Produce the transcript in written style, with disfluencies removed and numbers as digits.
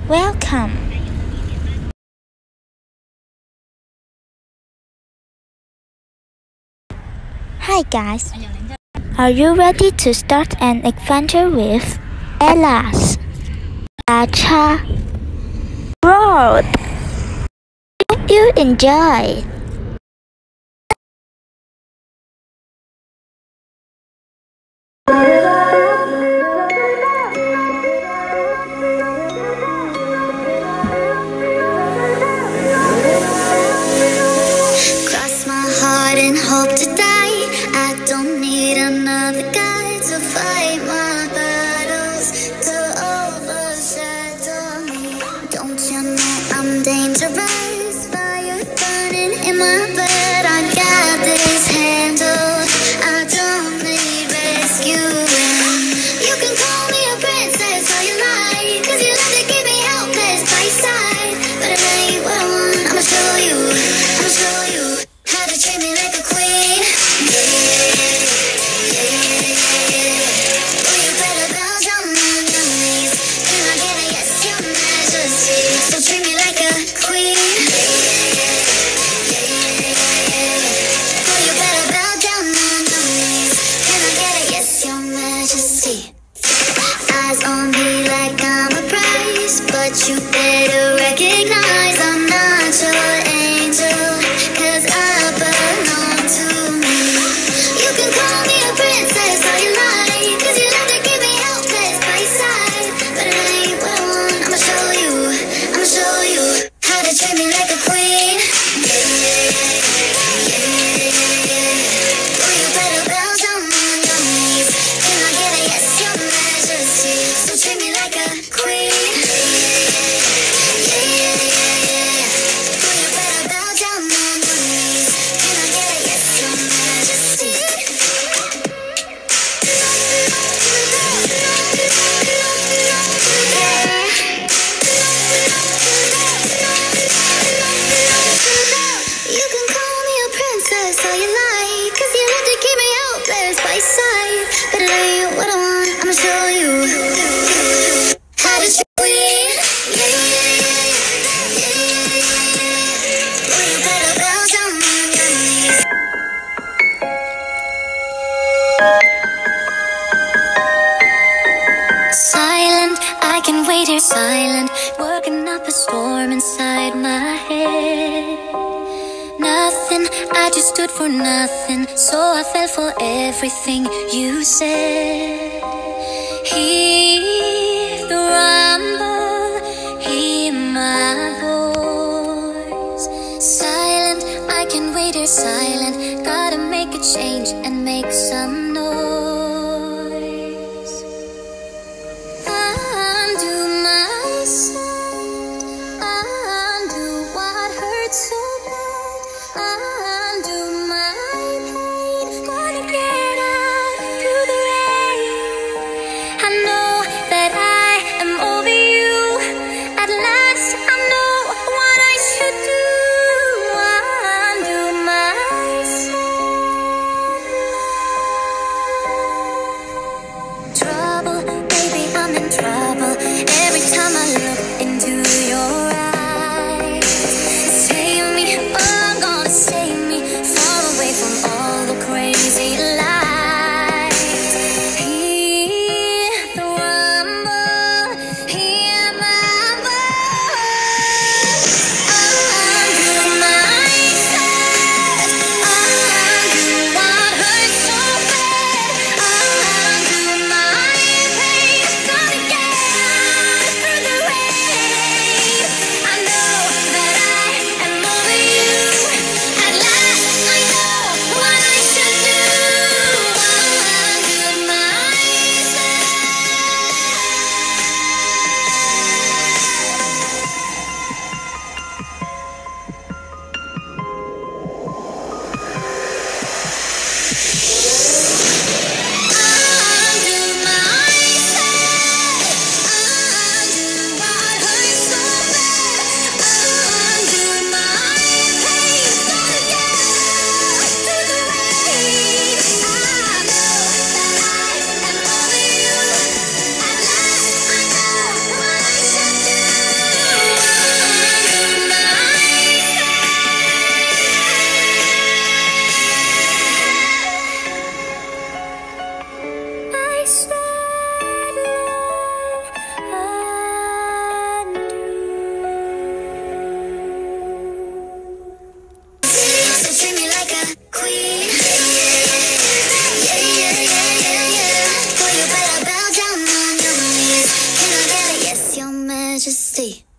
Welcome. Hi guys, are you ready to start an adventure with Ella's Gacha World? Hope you enjoy. Cross my heart and hope to die. I don't need another guy to fight my battles, to overshadow me. Don't you know I'm dangerous? Fire burning in my blood. I got this handled. I don't need rescuing. You can call me a princess all you like, 'cause you love to keep me helpless by your side. But it ain't what I want. I'ma show you how to treat me like a queen. Oh, you better bow down on your knees. Can I get a yes, your majesty? So treat me like a queen. Oh, you better bow down on your knees. Can I get a yes, your majesty? Eyes on me like I'm a prize, but you better recognize I'm not your angel, 'cause I belong to me. You can call me a princess all you like, 'cause you love to keep me helpless by your side. But it ain't what I want. I'ma show you how to treat me like a queen. Oh, you better bow down on your knees. Can I get a yes, your majesty? So treat me like a queen. Oh, you better bow down on your knees. Can I get a yes, your majesty? You can call me a princess all you like, 'cause you love to keep me helpless by your side. But it ain't what I want. I'ma show you how to treat queen. Oh, you better bow down on your knees. Silent, I can wait here silent, working up a storm inside my head. Nothing, I just stood for nothing, so I fell for everything you said. Hear the rumble, hear my voice. Silent, I can wait here silent, gotta make a change and make some noise. Undo myself, undo what hurts so bad, undo my pain, gonna get out through the rain. I know that I am over you, at last I know what I should do. Undo myself. Majesty.